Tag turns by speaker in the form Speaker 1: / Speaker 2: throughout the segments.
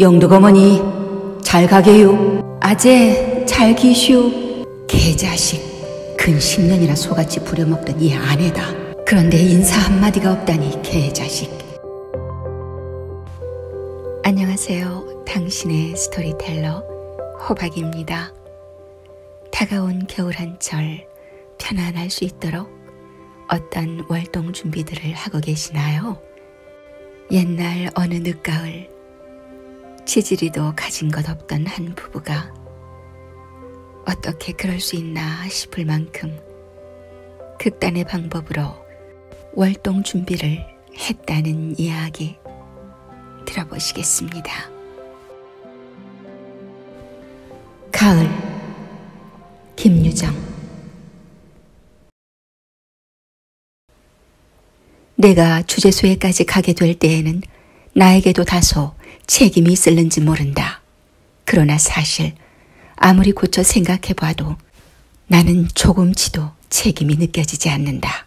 Speaker 1: 영덕어머니 잘 가게요. 아재 잘 기슈. 개자식, 근 10년이나 소같이 부려먹던 이 아내다. 그런데 인사 한마디가 없다니 개자식. 안녕하세요. 당신의 스토리텔러 호박입니다. 다가온 겨울 한철 편안할 수 있도록 어떤 월동 준비들을 하고 계시나요? 옛날 어느 늦가을 치질이도 가진 것 없던 한 부부가 어떻게 그럴 수 있나 싶을 만큼 극단의 방법으로 월동 준비를 했다는 이야기 들어보시겠습니다. 가을, 김유정. 내가 주제소에까지 가게 될 때에는 나에게도 다소 책임이 있을는지 모른다. 그러나 사실 아무리 고쳐 생각해봐도 나는 조금치도 책임이 느껴지지 않는다.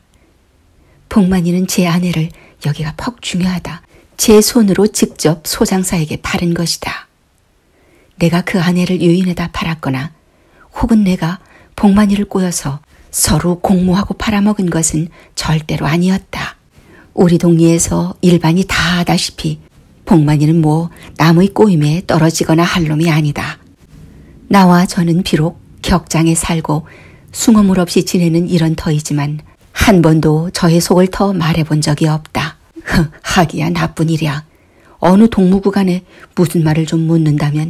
Speaker 1: 복만이는 제 아내를 여기가 퍽 중요하다. 제 손으로 직접 소장사에게 팔은 것이다. 내가 그 아내를 유인해다 팔았거나 혹은 내가 복만이를 꼬여서 서로 공모하고 팔아먹은 것은 절대로 아니었다. 우리 동리에서 일반이 다 아다시피 복만이는 남의 꼬임에 떨어지거나 할 놈이 아니다. 나와 저는 비록 격장에 살고 숭어물 없이 지내는 이런 터이지만 한 번도 저의 속을 터 말해본 적이 없다. 하기야 나쁜 일이야. 어느 동무구간에 무슨 말을 좀 묻는다면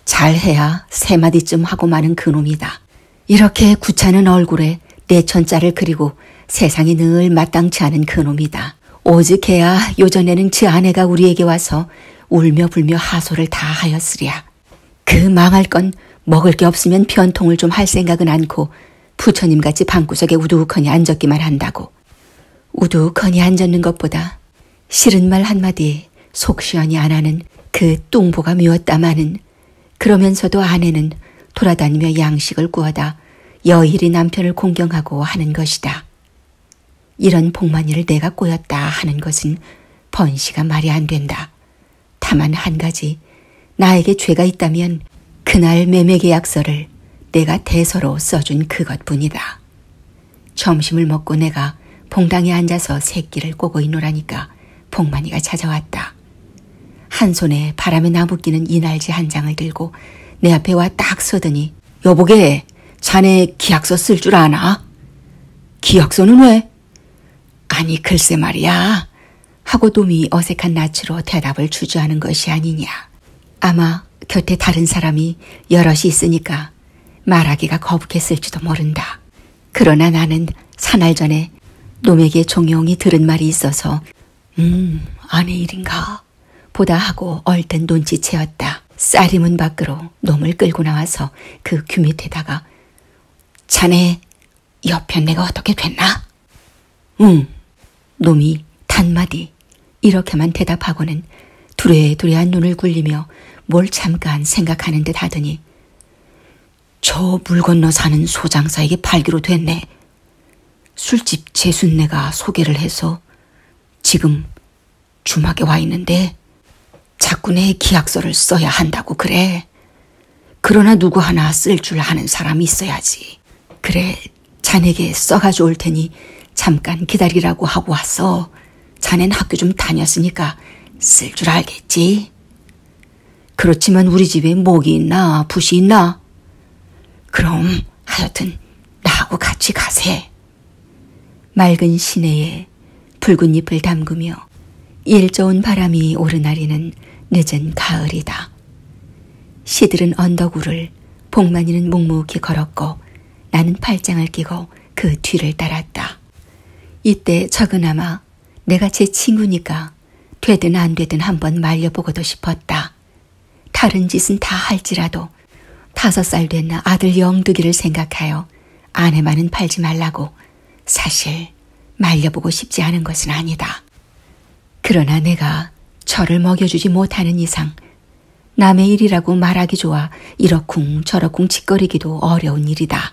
Speaker 1: 잘해야 세 마디쯤 하고 마는 그놈이다. 이렇게 구차는 얼굴에 내천자를 그리고 세상이 늘 마땅치 않은 그놈이다. 오직해야 요전에는 그 아내가 우리에게 와서 울며 불며 하소를 다 하였으랴. 그 망할 건 먹을 게 없으면 변통을 좀 할 생각은 않고 부처님같이 방구석에 우두커니 앉았기만 한다고. 우두커니 앉았는 것보다 싫은 말 한마디 속 시원히 안 하는 그 뚱보가 미웠다마는 그러면서도 아내는 돌아다니며 양식을 구워다 여일이 남편을 공경하고 하는 것이다. 이런 복만이를 내가 꼬였다 하는 것은 번시가 말이 안 된다. 다만 한 가지, 나에게 죄가 있다면 그날 매매 계약서를 내가 대서로 써준 그것뿐이다. 점심을 먹고 내가 봉당에 앉아서 새끼를 꼬고 있노라니까 복만이가 찾아왔다. 한 손에 바람에 나부끼는 이날지 한 장을 들고 내 앞에 와 딱 서더니 여보게, 자네 기약서 쓸 줄 아나? 기약서는 왜? 아니 글쎄 말이야 하고 놈이 어색한 낯으로 대답을 주저하는 것이 아니냐. 아마 곁에 다른 사람이 여럿이 있으니까 말하기가 거북했을지도 모른다. 그러나 나는 사날 전에 놈에게 종용이 들은 말이 있어서 아내 일인가 보다 하고 얼른 눈치채었다. 쌀이 문 밖으로 놈을 끌고 나와서 그 귀 밑에다가 자네 여편 내가 어떻게 됐나? 응. 놈이 단마디 이렇게만 대답하고는 두레두레한 눈을 굴리며 뭘 잠깐 생각하는 듯 하더니 저 물 건너 사는 소장사에게 팔기로 됐네. 술집 재순내가 소개를 해서 지금 주막에 와 있는데 자꾸 내 기약서를 써야 한다고 그래. 그러나 누구 하나 쓸 줄 아는 사람이 있어야지. 그래, 자네에게 써가지고 올 테니 잠깐 기다리라고 하고 왔어. 자넨 학교 좀 다녔으니까 쓸 줄 알겠지? 그렇지만 우리 집에 목이 있나 붓이 있나? 그럼 하여튼 나하고 같이 가세. 맑은 시내에 붉은 잎을 담그며 일 좋은 바람이 오르나리는 늦은 가을이다. 시들은 언덕 위를 복만이는 묵묵히 걸었고 나는 팔짱을 끼고 그 뒤를 따랐다. 이때 적으나마 내가 제 친구니까 되든 안 되든 한번 말려보고도 싶었다. 다른 짓은 다 할지라도 5살 된 아들 영득이를 생각하여 아내만은 팔지 말라고 사실 말려보고 싶지 않은 것은 아니다. 그러나 내가 저를 먹여주지 못하는 이상 남의 일이라고 말하기 좋아 이러쿵 저러쿵 짓거리기도 어려운 일이다.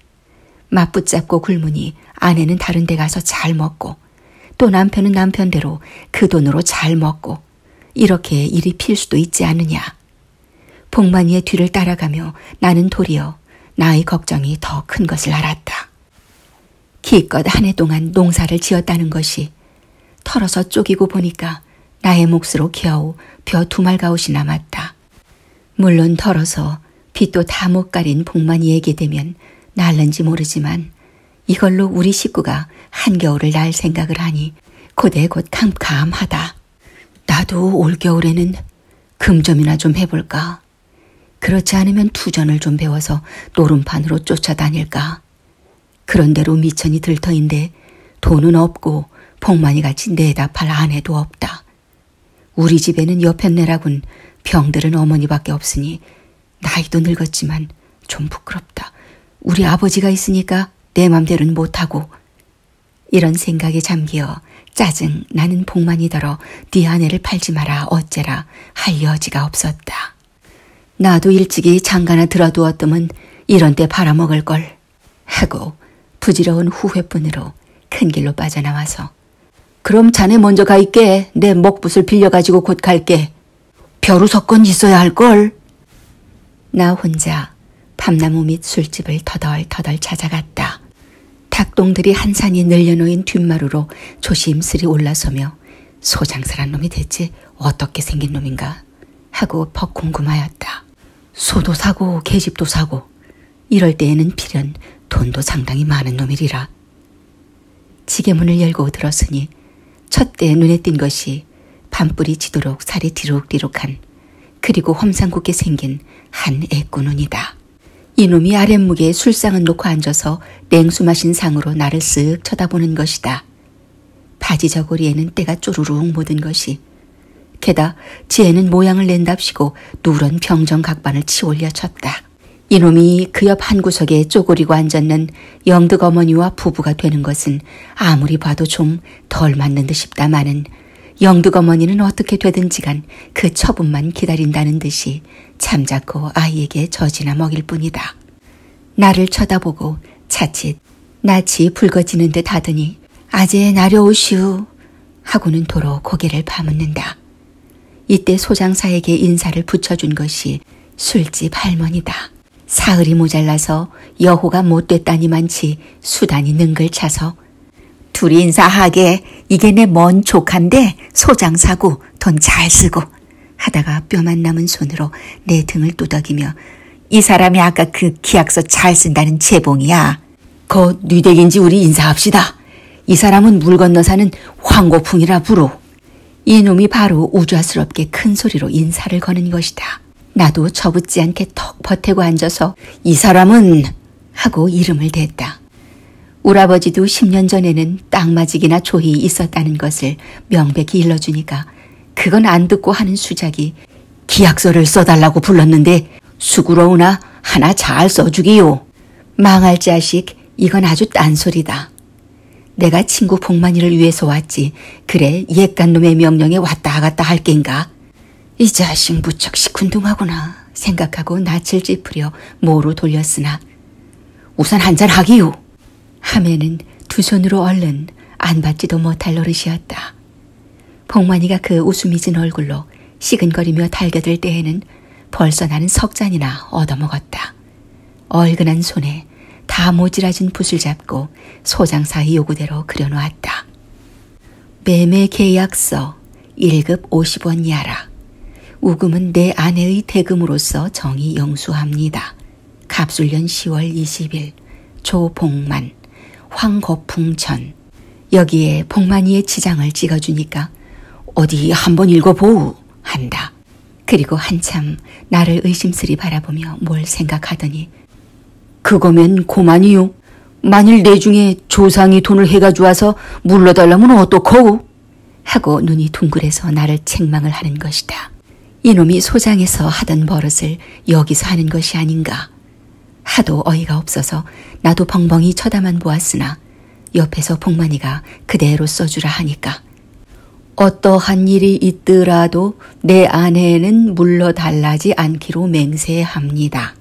Speaker 1: 맞붙잡고 굶으니 아내는 다른 데 가서 잘 먹고 또 남편은 남편대로 그 돈으로 잘 먹고 이렇게 일이 필 수도 있지 않느냐. 복만이의 뒤를 따라가며 나는 도리어 나의 걱정이 더 큰 것을 알았다. 기껏 한 해 동안 농사를 지었다는 것이 털어서 쪼개고 보니까 나의 몫으로 겨우 벼 2말가옷이 남았다. 물론 털어서 빚도 다 못 가린 복만이에게 되면 날는지 모르지만 이걸로 우리 식구가 한겨울을 날 생각을 하니 고대 곧 캄캄하다. 나도 올겨울에는 금점이나 좀 해볼까? 그렇지 않으면 투전을 좀 배워서 노름판으로 쫓아다닐까? 그런 대로 미천이 들 터인데 돈은 없고 복만이같이 내다 팔 아내도 없다. 우리 집에는 여편네라군 병들은 어머니밖에 없으니 나이도 늙었지만 좀 부끄럽다. 우리 아버지가 있으니까 내 맘대로는 못하고. 이런 생각에 잠기어 짜증 나는 복만이더러 네 아내를 팔지 마라 어째라 할 여지가 없었다. 나도 일찍이 장가나 들어두었더면 이런 때 팔아먹을 걸 하고 부지러운 후회뿐으로 큰 길로 빠져나와서 그럼 자네 먼저 가 있게. 내 먹붓을 빌려가지고 곧 갈게. 벼루석건 있어야 할걸. 나 혼자 밤나무 밑 술집을 터덜터덜 찾아갔다. 닭똥들이 한산히 늘려놓인 뒷마루로 조심스레 올라서며 소장사란 놈이 대체 어떻게 생긴 놈인가 하고 퍽 궁금하였다. 소도 사고 계집도 사고 이럴 때에는 필연 돈도 상당히 많은 놈이리라. 지게문을 열고 들었으니 첫때 눈에 띈 것이 밤불이 지도록 살이 디룩디룩한 그리고 험상궂게 생긴 한 애꾸눈이다. 이놈이 아랫목에 술상을 놓고 앉아서 냉수 마신 상으로 나를 쓱 쳐다보는 것이다. 바지 저고리에는 때가 쪼르륵 묻은 것이 게다 지혜는 모양을 낸답시고 누런 병정 각반을 치올려 쳤다. 이놈이 그 옆 한 구석에 쪼그리고 앉았는 영득 어머니와 부부가 되는 것은 아무리 봐도 좀 덜 맞는 듯 싶다마는 영득 어머니는 어떻게 되든지 간 그 처분만 기다린다는 듯이 잠자코 아이에게 젖이나 먹일 뿐이다. 나를 쳐다보고 자칫 낯이 붉어지는 듯 하더니 아재 나려오시우 하고는 도로 고개를 파묻는다. 이때 소장사에게 인사를 붙여준 것이 술집 할머니다. 사흘이 모자라서 여호가 못됐다니만치 수단이 능글차서 둘이 인사하게 이게 내 먼 조카인데 소장사고 돈 잘 쓰고 하다가 뼈만 남은 손으로 내 등을 두덕이며 이 사람이 아까 그 기약서 잘 쓴다는 재봉이야. 거 뉘댁인지 우리 인사합시다. 이 사람은 물 건너 사는 황고풍이라 부로. 이놈이 바로 우좌스럽게 큰 소리로 인사를 거는 것이다. 나도 저붙지 않게 턱 버태고 앉아서 이 사람은 하고 이름을 댔다. 우라버지도 10년 전에는 땅마직이나 조희 있었다는 것을 명백히 일러주니까 그건 안 듣고 하는 수작이 기약서를 써달라고 불렀는데 수구러우나 하나 잘 써주기요. 망할 자식, 이건 아주 딴소리다. 내가 친구 복만이를 위해서 왔지 그래 옛간놈의 명령에 왔다 갔다 할 겐가. 이 자식 무척 시큰둥하구나 생각하고 낯을 찌푸려 모로 돌렸으나 우선 한잔 하기요 하면은 두 손으로 얼른 안 받지도 못할 노릇이었다. 복만이가 그 웃음 잊은 얼굴로 시근거리며 달겨들 때에는 벌써 나는 석 잔이나 얻어먹었다. 얼근한 손에 다 모질라진 붓을 잡고 소장사의 요구대로 그려놓았다. 매매 계약서 1급 50원 이하라. 우금은 내 아내의 대금으로서 정의 영수합니다. 갑술년 10월 20일 조복만 황거풍천. 여기에 복만이의 지장을 찍어주니까 어디 한번 읽어보우 한다. 그리고 한참 나를 의심스레 바라보며 뭘 생각하더니 그거면 고만이요. 만일 내 중에 조상이 돈을 해가지고 와서 물러달라면 어떡하오? 하고 눈이 둥글해서 나를 책망을 하는 것이다. 이놈이 소장에서 하던 버릇을 여기서 하는 것이 아닌가. 하도 어이가 없어서 나도 벙벙이 쳐다만 보았으나 옆에서 복만이가 그대로 써주라 하니까 어떠한 일이 있더라도 내 아내는 물러달라지 않기로 맹세합니다.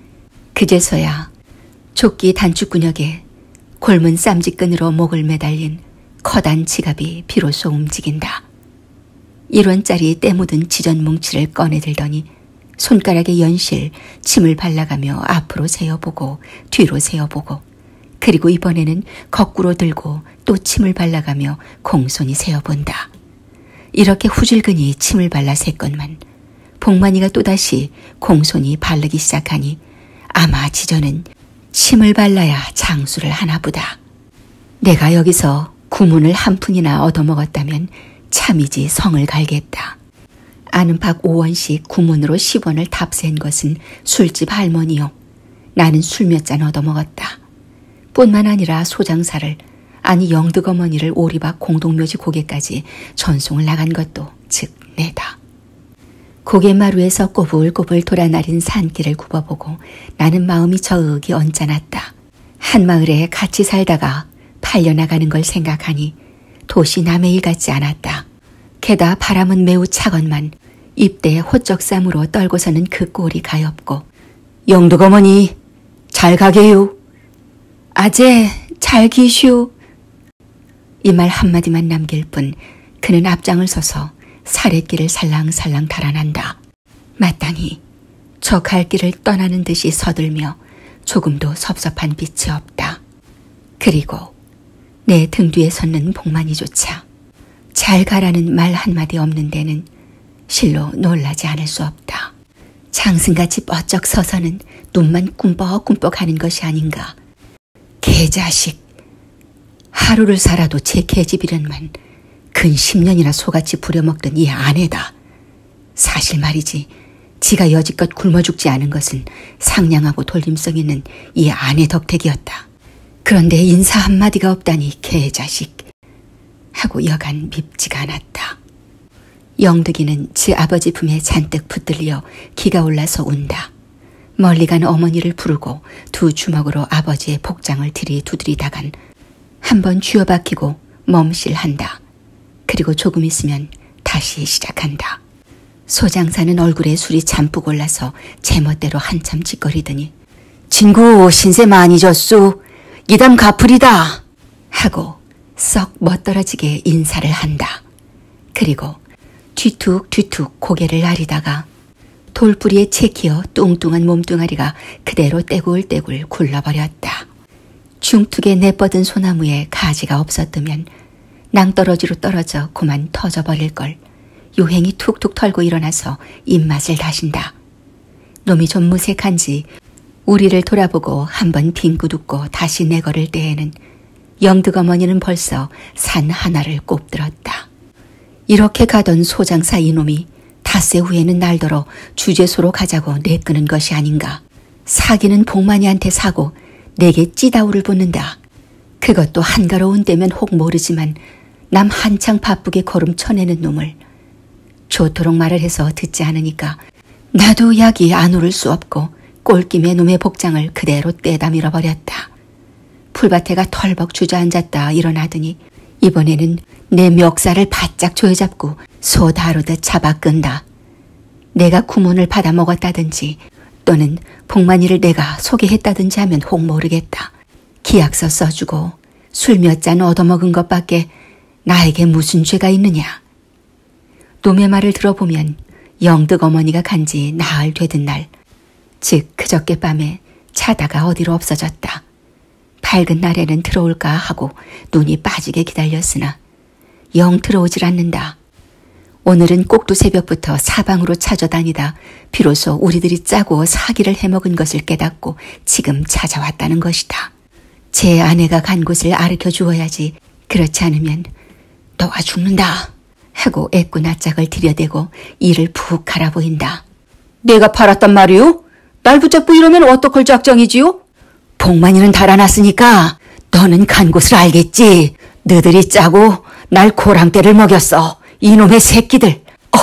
Speaker 1: 그제서야 조끼 단추구녕에 골문 쌈지끈으로 목을 매달린 커다란 지갑이 비로소 움직인다. 1원짜리 때 묻은 지전 뭉치를 꺼내들더니 손가락에 연실 침을 발라가며 앞으로 세어보고 뒤로 세어보고 그리고 이번에는 거꾸로 들고 또 침을 발라가며 공손히 세어본다. 이렇게 후줄근히 침을 발라 샜건만 복만이가 또다시 공손히 바르기 시작하니 아마 지저는 침을 발라야 장수를 하나 보다. 내가 여기서 구문을 한 푼이나 얻어먹었다면 참이지 성을 갈겠다. 아는 박 5원씩 구문으로 10원을 탑센 것은 술집 할머니요. 나는 술 몇 잔 얻어먹었다. 뿐만 아니라 소장사를 아니 영득어머니를 오리박 공동묘지 고개까지 전송을 나간 것도 즉 내다. 고갯마루에서 꼬불꼬불 돌아나린 산길을 굽어보고 나는 마음이 저윽이 언짢았다. 한 마을에 같이 살다가 팔려나가는 걸 생각하니 도시 남의 일 같지 않았다. 게다 바람은 매우 차건만 입대에 호적삼으로 떨고서는 그 꼴이 가엾고 영득어머니 잘 가게요. 아재 잘 기슈. 이 말 한마디만 남길 뿐 그는 앞장을 서서 사례길을 살랑살랑 달아난다. 마땅히 저 갈 길을 떠나는 듯이 서들며 조금도 섭섭한 빛이 없다. 그리고 내 등 뒤에 섰는 복만이조차 잘 가라는 말 한마디 없는 데는 실로 놀라지 않을 수 없다. 장승같이 뻗쩍 서서는 눈만 꿈뻑꿈뻑 하는 것이 아닌가. 개자식. 하루를 살아도 제 계집이련만 근 10년이나 소같이 부려먹던 이 아내다. 사실 말이지 지가 여지껏 굶어 죽지 않은 것은 상냥하고 돌림성 있는 이 아내 덕택이었다. 그런데 인사 한마디가 없다니 개자식 하고 여간 밉지가 않았다. 영득이는 지 아버지 품에 잔뜩 붙들려 기가 올라서 운다. 멀리 간 어머니를 부르고 두 주먹으로 아버지의 복장을 들이두드리다간 한번 쥐어박히고 멈실한다. 그리고 조금 있으면 다시 시작한다. 소장사는 얼굴에 술이 잔뜩 올라서 제멋대로 한참 짓거리더니 진구 신세 많이 졌수. 이담 갚으리다 하고 썩 멋떨어지게 인사를 한다. 그리고 뒤툭뒤툭 고개를 나리다가 돌뿌리에 채키어 뚱뚱한 몸뚱아리가 그대로 떼굴떼굴 굴러버렸다. 중툭에 내뻗은 소나무에 가지가 없었다면 낭떠러지로 떨어져 그만 터져버릴걸. 요행이 툭툭 털고 일어나서 입맛을 다신다. 놈이 좀 무색한지 우리를 돌아보고 한번 빙긋 웃고 다시 내걸을 때에는 영득어머니는 벌써 산 하나를 꼽들었다. 이렇게 가던 소장사 이놈이 닷새 후에는 날더러 주제소로 가자고 내끄는 것이 아닌가. 사기는 복만이한테 사고 내게 찌다우를 붙는다. 그것도 한가로운 때면 혹 모르지만 남 한창 바쁘게 걸음 쳐내는 놈을 좋도록 말을 해서 듣지 않으니까 나도 약이 안 오를 수 없고 꼴김에 놈의 복장을 그대로 떼다 밀어버렸다. 풀밭에가 털벅 주저앉았다 일어나더니 이번에는 내 멱살을 바짝 조여잡고 소 다루듯 잡아 끈다. 내가 구문을 받아 먹었다든지 또는 복만이를 내가 소개했다든지 하면 혹 모르겠다. 기약서 써주고 술 몇 잔 얻어먹은 것밖에 나에게 무슨 죄가 있느냐. 놈의 말을 들어보면 영득어머니가 간지 나흘 되던 날, 즉 그저께 밤에 자다가 어디로 없어졌다. 밝은 날에는 들어올까 하고 눈이 빠지게 기다렸으나 영 들어오질 않는다. 오늘은 꼭두 새벽부터 사방으로 찾아다니다 비로소 우리들이 짜고 사기를 해먹은 것을 깨닫고 지금 찾아왔다는 것이다. 제 아내가 간 곳을 가르쳐 주어야지. 그렇지 않으면 너가 죽는다 하고 애꾸 낯짝을 들여대고 이를 푹 갈아보인다. 내가 팔았단 말이오? 날 붙잡고 이러면 어떡할 작정이지요? 복만이는 달아났으니까 너는 간 곳을 알겠지. 너들이 짜고 날 고랑떼를 먹였어. 이놈의 새끼들.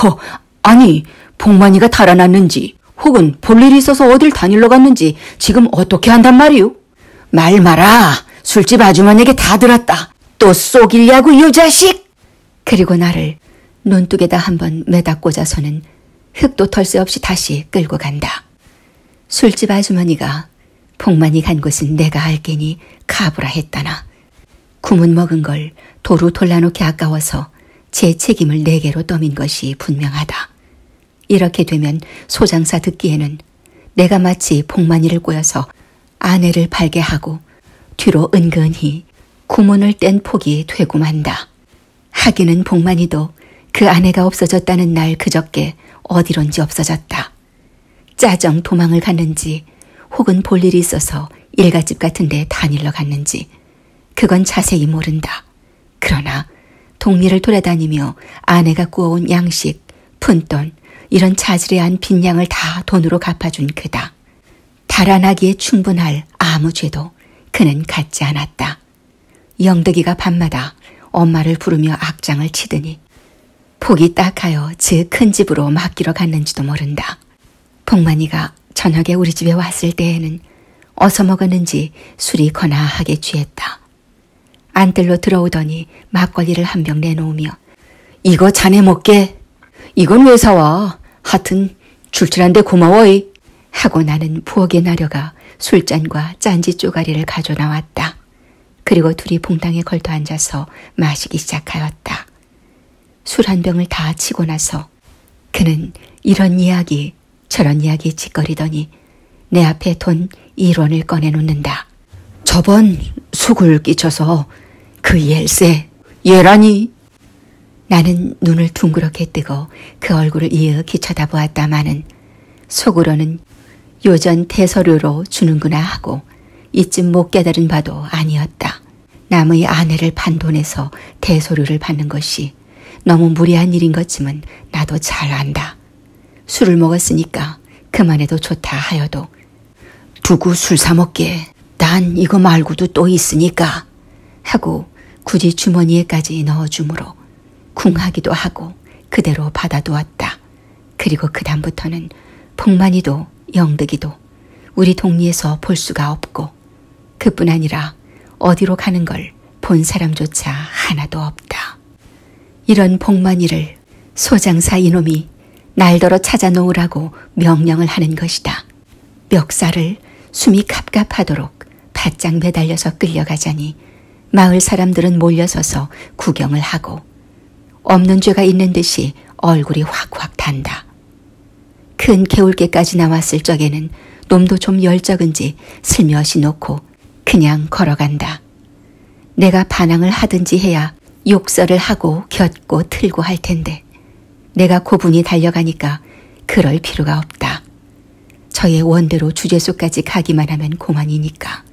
Speaker 1: 아니 복만이가 달아났는지 혹은 볼 일이 있어서 어딜 다닐러 갔는지 지금 어떻게 한단 말이오? 말 마라. 술집 아주머니에게 다 들었다. 또 쏘길냐고 이 자식. 그리고 나를 논둑에다 한번 매다 꽂아서는 흙도 털새 없이 다시 끌고 간다. 술집 아주머니가 복만이 간 곳은 내가 알게니 가보라 했다나 구문 먹은 걸 도로 돌라놓기 아까워서 제 책임을 내게로 떠민 것이 분명하다. 이렇게 되면 소장사 듣기에는 내가 마치 복만이를 꼬여서 아내를 팔게 하고 뒤로 은근히 구문을 뗀 폭이 되고 만다. 하기는 복만이도 그 아내가 없어졌다는 날 그저께 어디론지 없어졌다. 짜정 도망을 갔는지 혹은 볼 일이 있어서 일갓집 같은 데 다닐러 갔는지 그건 자세히 모른다. 그러나 동리를 돌아다니며 아내가 구워온 양식, 푼돈 이런 자질에한 빈양을 다 돈으로 갚아준 그다. 달아나기에 충분할 아무 죄도 그는 갖지 않았다. 영덕이가 밤마다 엄마를 부르며 악장을 치더니 폭이 딱하여 즉 큰 집으로 맡기러 갔는지도 모른다. 복만이가 저녁에 우리 집에 왔을 때에는 어서 먹었는지 술이 거나하게 취했다. 안뜰로 들어오더니 막걸리를 한 병 내놓으며 이거 자네 먹게. 이건 왜 사와. 하여튼 출출한데 고마워이. 하고 나는 부엌에 나려가 술잔과 짠지 쪼가리를 가져 나왔다. 그리고 둘이 봉당에 걸터 앉아서 마시기 시작하였다. 술 한 병을 다 치고 나서 그는 이런 이야기 저런 이야기 짓거리더니 내 앞에 돈 1원을 꺼내놓는다. 저번 속을 끼쳐서 그 일세 얘라니. 나는 눈을 둥그렇게 뜨고 그 얼굴을 이윽히 쳐다보았다마는 속으로는 요전 대서류로 주는구나 하고 이쯤 못 깨달은 바도 아니었다. 남의 아내를 판 돈에서 대소류를 받는 것이 너무 무리한 일인 것쯤은 나도 잘 안다. 술을 먹었으니까 그만해도 좋다 하여도 두고 술 사 먹게. 난 이거 말고도 또 있으니까 하고 굳이 주머니에까지 넣어주므로 쿵하기도 하고 그대로 받아두었다. 그리고 그 다음부터는 복만이도 영덕이도 우리 동리에서 볼 수가 없고 그뿐 아니라 어디로 가는 걸 본 사람조차 하나도 없다. 이런 복만이를 소장사 이놈이 날더러 찾아 놓으라고 명령을 하는 것이다. 멱살을 숨이 갑갑하도록 바짝 매달려서 끌려가자니 마을 사람들은 몰려서서 구경을 하고 없는 죄가 있는 듯이 얼굴이 확확 탄다. 큰 개울가까지 나왔을 적에는 놈도 좀 열적은지 슬며시 놓고 그냥 걸어간다. 내가 반항을 하든지 해야 욕설을 하고 곁고 틀고 할 텐데 내가 고분이 달려가니까 그럴 필요가 없다. 저의 원대로 주제소까지 가기만 하면 고만이니까.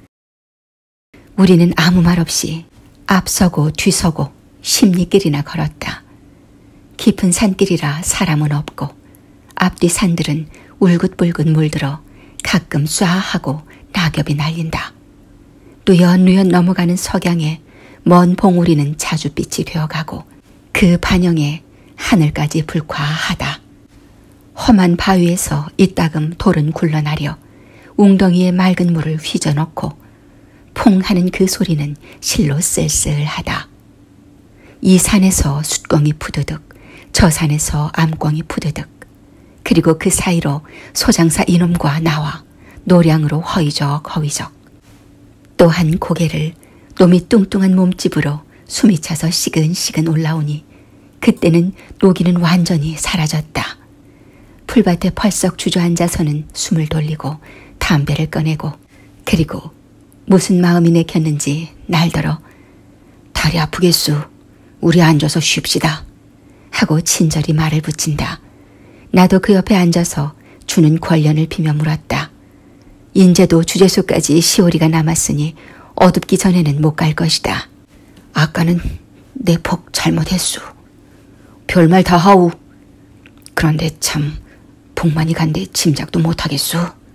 Speaker 1: 우리는 아무 말 없이 앞서고 뒤서고 10리길이나 걸었다. 깊은 산길이라 사람은 없고 앞뒤 산들은 울긋불긋 물들어 가끔 쏴하고 낙엽이 날린다. 누연누연 넘어가는 석양에 먼 봉우리는 자줏빛이 되어가고 그 반영에 하늘까지 불과하다. 험한 바위에서 이따금 돌은 굴러나려 웅덩이에 맑은 물을 휘저넣고 퐁 하는 그 소리는 실로 쓸쓸하다. 이 산에서 숫공이 푸드득, 저 산에서 암공이 푸드득, 그리고 그 사이로 소장사 이놈과 나와 노량으로 허이적 또한 고개를 놈이 뚱뚱한 몸집으로 숨이 차서 시근시근 올라오니 그때는 노기는 완전히 사라졌다. 풀밭에 펄썩 주저앉아서는 숨을 돌리고 담배를 꺼내고 그리고 무슨 마음이 내켰는지 날더러 다리 아프겠소. 우리 앉아서 쉽시다 하고 친절히 말을 붙인다. 나도 그 옆에 앉아서 주는 권련을 비며 물었다. 인제도 주제소까지 10오리가 남았으니 어둡기 전에는 못 갈 것이다. 아까는 내 폭 잘못했소. 별말 다 하오. 그런데 참 복만이 간데 짐작도 못하겠소.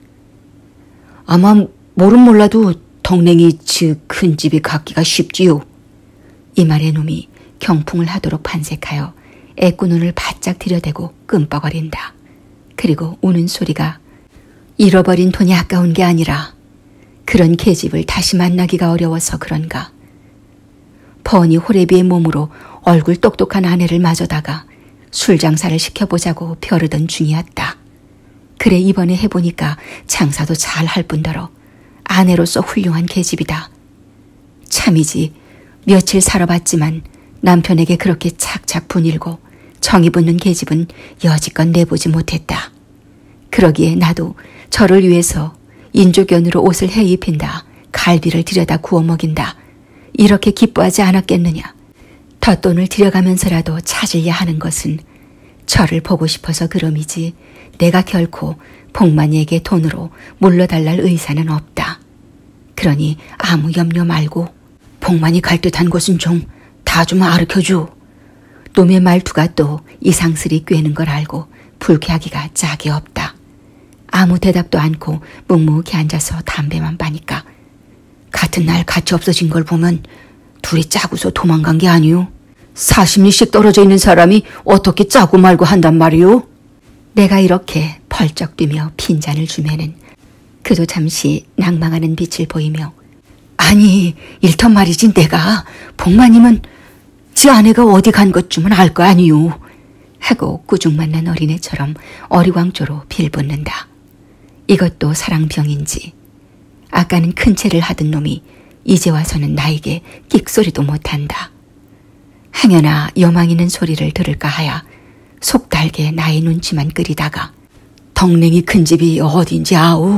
Speaker 1: 아마 모른 몰라도 덕냉이 즉 큰 집이 갖기가 쉽지요. 이 말에 놈이 경풍을 하도록 반색하여 애꾸눈을 바짝 들여대고 끔뻑거린다. 그리고 우는 소리가 잃어버린 돈이 아까운 게 아니라 그런 계집을 다시 만나기가 어려워서 그런가. 뻔히 호래비의 몸으로 얼굴 똑똑한 아내를 맞아다가 술 장사를 시켜보자고 벼르던 중이었다. 그래 이번에 해보니까 장사도 잘 할 뿐더러 아내로서 훌륭한 계집이다. 참이지 며칠 살아봤지만 남편에게 그렇게 착착 분일고 정이 붙는 계집은 여지껏 내보지 못했다. 그러기에 나도 저를 위해서 인조견으로 옷을 해입힌다, 갈비를 들여다 구워 먹인다, 이렇게 기뻐하지 않았겠느냐. 덧돈을 들여가면서라도 찾으려 하는 것은 저를 보고 싶어서 그럼이지 내가 결코 복만이에게 돈으로 물러달랄 의사는 없다. 그러니 아무 염려 말고 복만이 갈 듯한 곳은 좀 다 좀 알려줘. 놈의 말투가 또 이상스리 꿰는 걸 알고 불쾌하기가 짝이 없다. 아무 대답도 않고 묵묵히 앉아서 담배만 빠니까 같은 날 같이 없어진 걸 보면 둘이 짜고서 도망간 게 아니오. 40리씩 떨어져 있는 사람이 어떻게 짜고 말고 한단 말이오? 내가 이렇게 펄쩍 뛰며 핀잔을 주면은 그도 잠시 낭망하는 빛을 보이며 아니 일터 말이지 내가 복마님은 지 아내가 어디 간 것쯤은 알 거 아니오 하고 꾸중만난 어린애처럼 어리광조로 빌붙는다. 이것도 사랑병인지 아까는 큰 채를 하던 놈이 이제 와서는 나에게 끽소리도 못한다. 행여나 여망 있는 소리를 들을까 하야 속달게 나의 눈치만 끓이다가 덕냉이 큰 집이 어딘지 아오?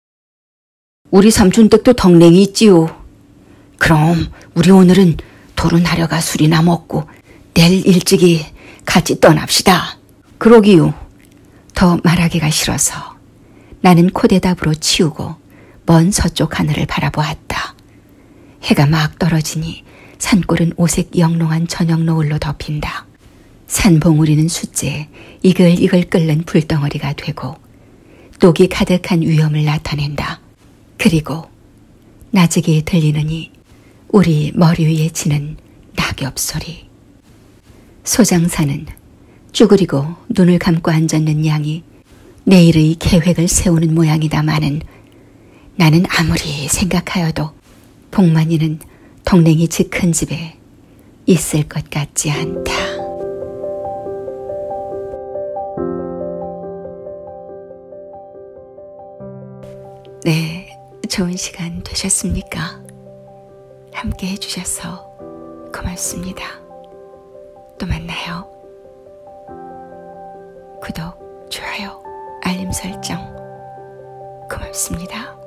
Speaker 1: 우리 삼촌 댁도 덕냉이 있지요. 그럼 우리 오늘은 도른하려가 술이나 먹고 내일 일찍이 같이 떠납시다. 그러기요. 더 말하기가 싫어서 나는 코대답으로 치우고 먼 서쪽 하늘을 바라보았다. 해가 막 떨어지니 산골은 오색 영롱한 저녁 노을로 덮인다. 산봉우리는 숫제 이글이글 끓는 불덩어리가 되고 녹이 가득한 위험을 나타낸다. 그리고 나직이 들리느니 우리 머리 위에 치는 낙엽 소리. 소장사는 쭈그리고 눈을 감고 앉았는 양이 내일의 계획을 세우는 모양이다마는 나는 아무리 생각하여도 복만이는 덕냉이 집 큰 집에 있을 것 같지 않다. 네, 좋은 시간 되셨습니까? 함께 해주셔서 고맙습니다. 또 만나요. 구독, 좋아요, 알림 설정 고맙습니다.